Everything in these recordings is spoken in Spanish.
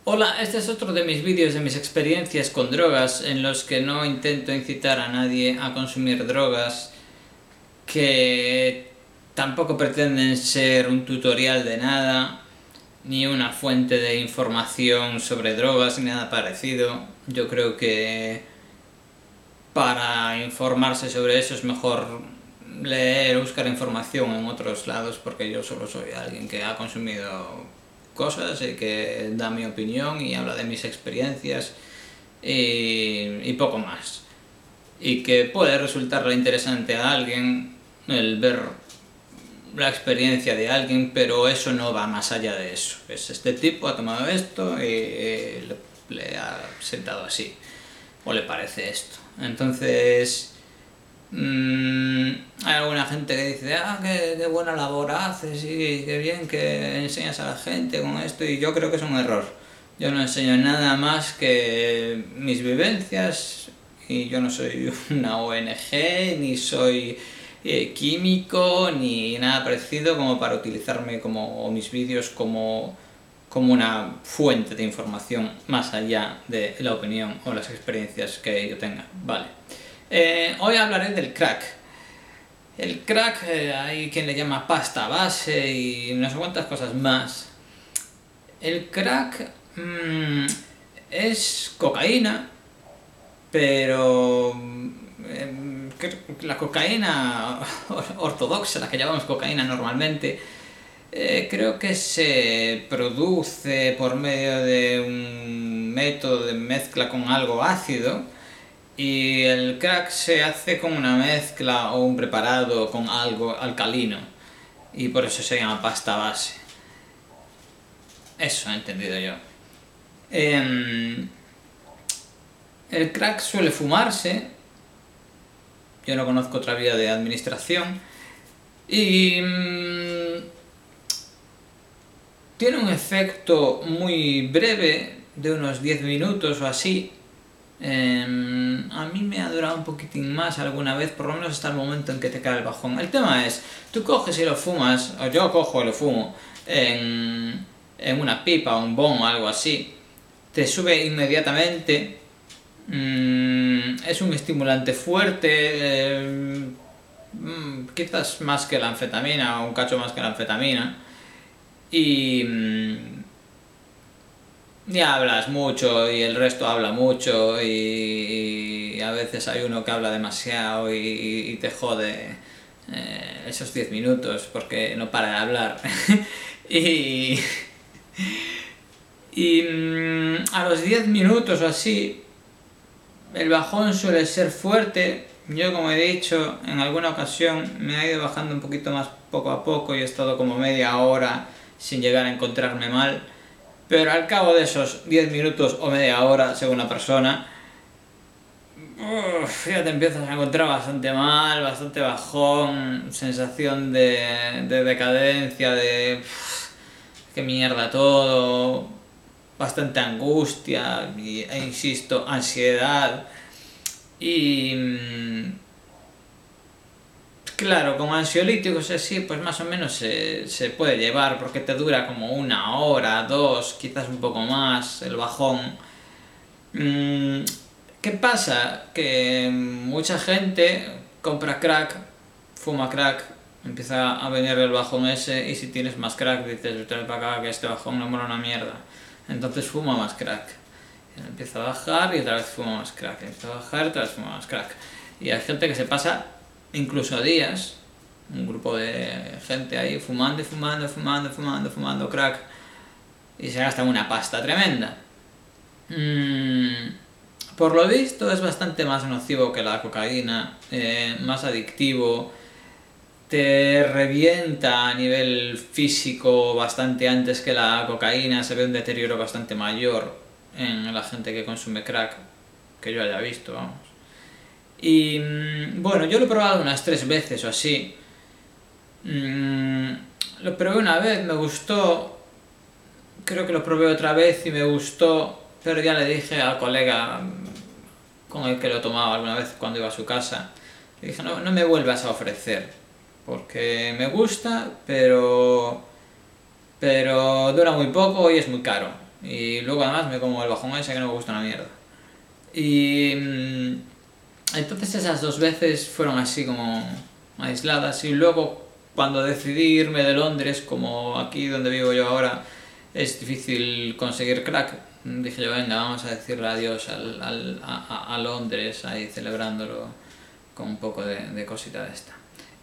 Hola, este es otro de mis vídeos de mis experiencias con drogas en los que no intento incitar a nadie a consumir drogas que tampoco pretenden ser un tutorial de nada ni una fuente de información sobre drogas ni nada parecido. Yo creo que para informarse sobre eso es mejor leer o buscar información en otros lados, porque yo solo soy alguien que ha consumido cosas y que da mi opinión y habla de mis experiencias y poco más. Y que puede resultarle interesante a alguien el ver la experiencia de alguien, pero eso no va más allá de eso. Es este tipo ha tomado esto y le ha sentado así, o le parece esto. Entonces, hay alguna gente que dice, qué buena labor haces y qué bien que enseñas a la gente con esto, y yo creo que es un error. Yo no enseño nada más que mis vivencias, y yo no soy una ONG, ni soy químico, ni nada parecido como para utilizarme o mis vídeos como una fuente de información más allá de la opinión o las experiencias que yo tenga. Vale. Hoy hablaré del crack. El crack, hay quien le llama pasta base y no sé cuántas cosas más. El crack es cocaína, pero la cocaína ortodoxa, la que llamamos cocaína normalmente, creo que se produce por medio de un método de mezcla con algo ácido, y el crack se hace con una mezcla o un preparado con algo alcalino, y por eso se llama pasta base. Eso he entendido yo. El crack suele fumarse, yo no conozco otra vía de administración, y tiene un efecto muy breve, de unos 10 minutos o así. A mí me ha durado un poquitín más alguna vez, por lo menos hasta el momento en que te cae el bajón. El tema es, tú coges y lo fumas, o yo cojo y lo fumo, en una pipa, un bong o algo así, te sube inmediatamente, es un estimulante fuerte, quizás más que la anfetamina, o un cacho más que la anfetamina, y hablas mucho y el resto habla mucho, y a veces hay uno que habla demasiado y te jode esos 10 minutos porque no para de hablar. y a los 10 minutos o así el bajón suele ser fuerte. Yo, como he dicho en alguna ocasión, me ha ido bajando un poquito más poco a poco y he estado como media hora sin llegar a encontrarme mal. Pero al cabo de esos 10 minutos o media hora, según la persona, ya te empiezas a encontrar bastante mal, bastante bajón, sensación de decadencia, de qué mierda todo, bastante angustia e insisto, ansiedad. Y claro, con ansiolíticos así, pues más o menos se puede llevar, porque te dura como una hora, dos, quizás un poco más, el bajón. ¿Qué pasa? Que mucha gente compra crack, fuma crack, empieza a venir el bajón ese, y si tienes más crack dices, trae para acá que este bajón no mola una mierda. Entonces fuma más crack. Empieza a bajar y otra vez fuma más crack, empieza a bajar y otra vez fuma más crack. Y hay gente que se pasa incluso días, un grupo de gente ahí fumando, fumando crack, y se gasta una pasta tremenda. Por lo visto es bastante más nocivo que la cocaína, más adictivo, te revienta a nivel físico bastante antes que la cocaína, se ve un deterioro bastante mayor en la gente que consume crack, que yo haya visto, vamos. Y bueno, yo lo he probado unas 3 veces o así. Lo probé una vez, me gustó, creo que lo probé otra vez y me gustó, pero ya le dije al colega con el que lo tomaba alguna vez cuando iba a su casa, le dije, no me vuelvas a ofrecer, porque me gusta, pero dura muy poco y es muy caro. Y luego además me como el bajón ese que no me gusta una mierda. Y entonces esas 2 veces fueron así como aisladas. Y luego cuando decidí irme de Londres, como aquí donde vivo yo ahora es difícil conseguir crack, dije yo, venga, vamos a decirle adiós a Londres, ahí celebrándolo con un poco de cosita de esta.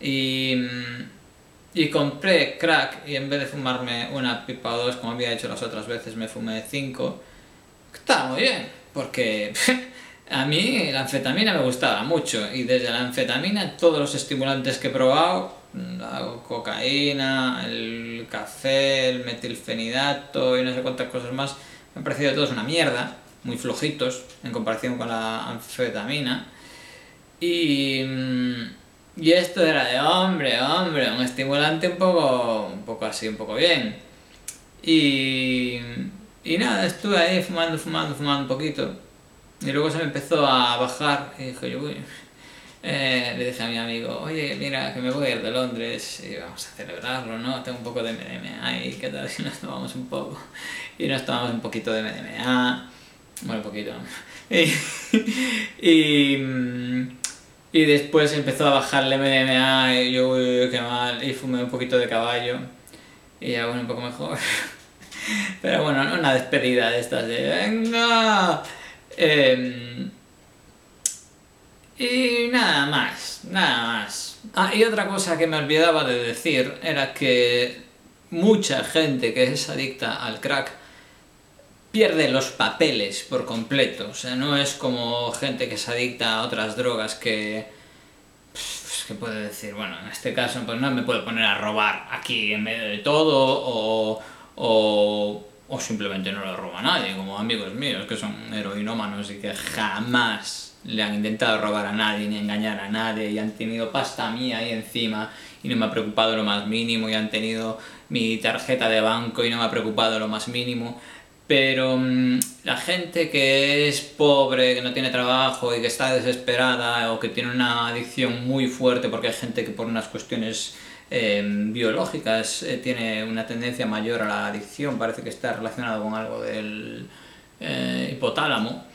Y compré crack y en vez de fumarme una pipa o dos como había hecho las otras veces, me fumé 5. Está muy bien, porque a mí la anfetamina me gustaba mucho y desde la anfetamina todos los estimulantes que he probado, la cocaína, el café, el metilfenidato y no sé cuántas cosas más, me han parecido todos una mierda, muy flojitos en comparación con la anfetamina. Y, y esto era de hombre, un estimulante un poco así, un poco bien. Y, y nada, estuve ahí fumando un poquito. Y luego se me empezó a bajar y dije yo, uy. Le dije a mi amigo, oye, mira, que me voy a ir de Londres y vamos a celebrarlo, ¿no? Tengo un poco de MDMA y qué tal si nos tomamos un poco. Y nos tomamos un poquito de MDMA, bueno, un poquito. Y, y después empezó a bajar el MDMA y yo, uy, qué mal, y fumé un poquito de caballo y ya, bueno, un poco mejor. Pero bueno, no una despedida de estas de ¡venga! Y nada más, nada más. Ah, y otra cosa que me olvidaba de decir era que mucha gente que es adicta al crack pierde los papeles por completo. O sea, no es como gente que es adicta a otras drogas que puede decir, bueno, en este caso pues no me puedo poner a robar aquí en medio de todo o simplemente no lo roba nadie, como amigos míos que son heroinómanos y que jamás le han intentado robar a nadie ni engañar a nadie y han tenido pasta mía ahí encima y no me ha preocupado lo más mínimo y han tenido mi tarjeta de banco y no me ha preocupado lo más mínimo. Pero la gente que es pobre, que no tiene trabajo y que está desesperada o que tiene una adicción muy fuerte, porque hay gente que por unas cuestiones biológicas tiene una tendencia mayor a la adicción, parece que está relacionado con algo del hipotálamo.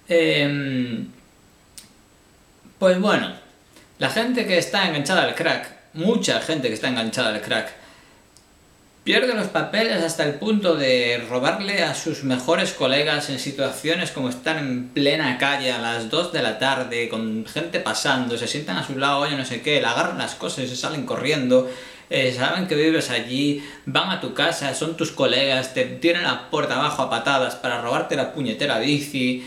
Pues bueno, la gente que está enganchada al crack, mucha gente que está enganchada al crack, pierde los papeles hasta el punto de robarle a sus mejores colegas en situaciones como estar en plena calle a las 2 de la tarde, con gente pasando, se sientan a su lado, oye, no sé qué, le agarran las cosas y se salen corriendo, saben que vives allí, van a tu casa, son tus colegas, te tiran la puerta abajo a patadas para robarte la puñetera bici,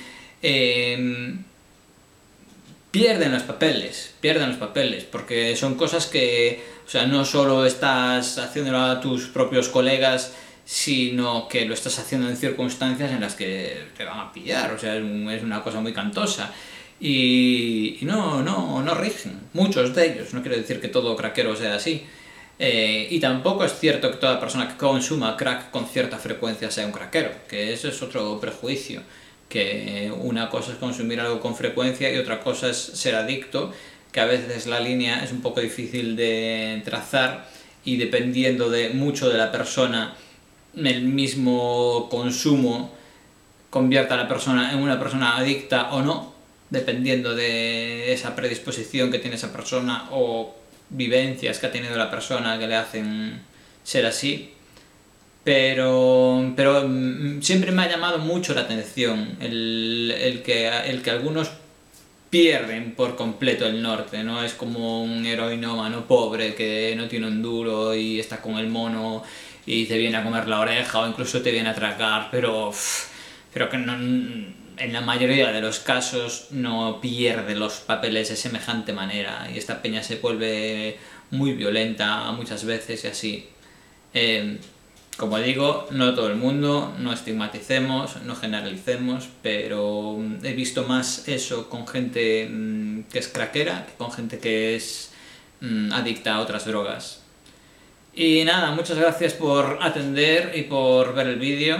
pierden los papeles, porque son cosas que, o sea, no solo estás haciéndolo a tus propios colegas, sino que lo estás haciendo en circunstancias en las que te van a pillar, o sea, es una cosa muy cantosa. Y no rigen, muchos de ellos, no quiero decir que todo craquero sea así. Y tampoco es cierto que toda persona que consuma crack con cierta frecuencia sea un craquero, que eso es otro prejuicio, que una cosa es consumir algo con frecuencia y otra cosa es ser adicto, que a veces la línea es un poco difícil de trazar y dependiendo mucho de la persona, el mismo consumo convierta a la persona en una persona adicta o no, dependiendo de esa predisposición que tiene esa persona o vivencias que ha tenido la persona que le hacen ser así. Pero siempre me ha llamado mucho la atención el que algunos pierden por completo el norte, ¿no? Es como un heroinómano pobre que no tiene un duro y está con el mono y te viene a comer la oreja o incluso te viene a atracar, pero que no, en la mayoría de los casos no pierde los papeles de semejante manera y esta peña se vuelve muy violenta muchas veces y así. Como digo, no todo el mundo, no estigmaticemos, no generalicemos, pero he visto más eso con gente que es craquera que con gente que es adicta a otras drogas. Y nada, muchas gracias por atender y por ver el vídeo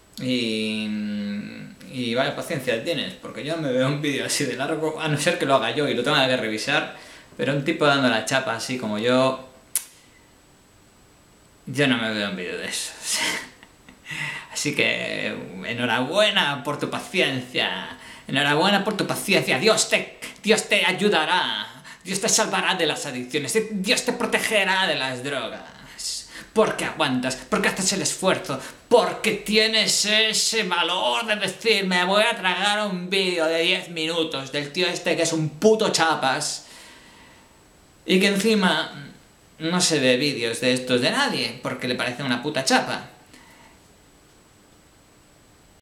y vaya paciencia tienes, porque yo no me veo un vídeo así de largo, a no ser que lo haga yo y lo tenga que revisar, pero un tipo dando la chapa así como yo no me veo un vídeo de eso. Así que enhorabuena por tu paciencia. Enhorabuena por tu paciencia. Dios te ayudará. Dios te salvará de las adicciones. Dios te protegerá de las drogas. Porque aguantas, porque haces el esfuerzo, porque tienes ese valor de decir, me voy a tragar un vídeo de 10 minutos del tío este que es un puto chapas y que encima no se ve vídeos de estos de nadie porque le parece una puta chapa.